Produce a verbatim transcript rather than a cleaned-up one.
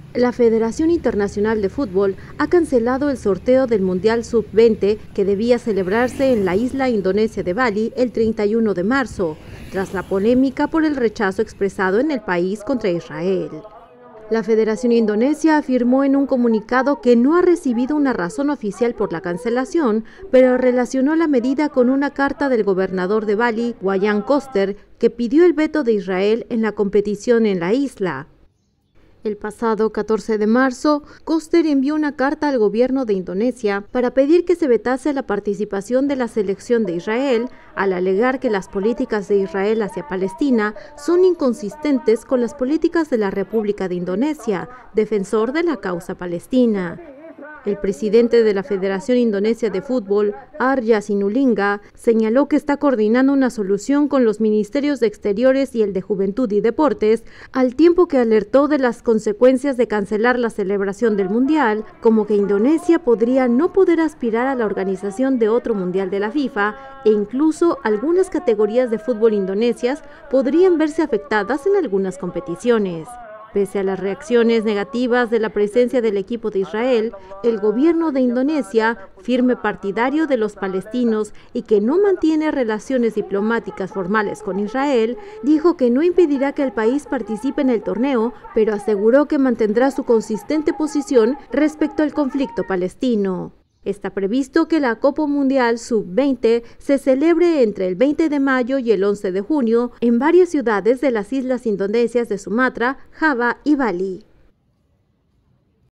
La Federación Internacional de Fútbol ha cancelado el sorteo del Mundial sub veinte que debía celebrarse en la isla indonesia de Bali el treinta y uno de marzo, tras la polémica por el rechazo expresado en el país contra Israel. La Federación Indonesia afirmó en un comunicado que no ha recibido una razón oficial por la cancelación, pero relacionó la medida con una carta del gobernador de Bali, Wayan Koster, que pidió el veto de Israel en la competición en la isla. El pasado catorce de marzo, Koster envió una carta al gobierno de Indonesia para pedir que se vetase la participación de la selección de Israel, al alegar que las políticas de Israel hacia Palestina son inconsistentes con las políticas de la República de Indonesia, defensor de la causa palestina. El presidente de la Federación Indonesia de Fútbol, Arya Sinulinga, señaló que está coordinando una solución con los ministerios de Exteriores y el de Juventud y Deportes, al tiempo que alertó de las consecuencias de cancelar la celebración del Mundial, como que Indonesia podría no poder aspirar a la organización de otro Mundial de la FIFA e incluso algunas categorías de fútbol indonesias podrían verse afectadas en algunas competiciones. Pese a las reacciones negativas de la presencia del equipo de Israel, el gobierno de Indonesia, firme partidario de los palestinos y que no mantiene relaciones diplomáticas formales con Israel, dijo que no impedirá que el país participe en el torneo, pero aseguró que mantendrá su consistente posición respecto al conflicto palestino. Está previsto que la Copa Mundial sub veinte se celebre entre el veinte de mayo y el once de junio en varias ciudades de las islas indonesias de Sumatra, Java y Bali.